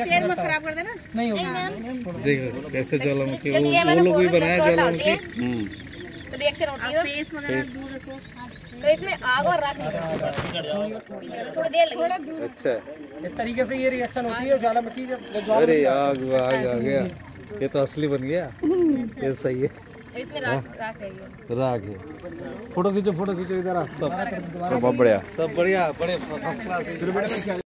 Chair मत खराब कर देना। नहीं होगा। देखो कैसे ज्वालामुखी, वो लोग भी बनाया ज्वालामुखी। तो रिएक्शन होती है। फेस वगैरह दूर रखो। तो इसमें आग और राख थोड़ी देर लगेगी। अच्छा, इस तरीके से ये रिएक्शन होती है ज्वालामुखी जब। अरे आग आग आ गया, ये तो असली बन गया। ये सही है। इसमें राख है। राग है। फोटो खींचो इधर आप सब। बहुत बढ़िया, सब बढ़िया, बड़े फर्स्ट क्लास।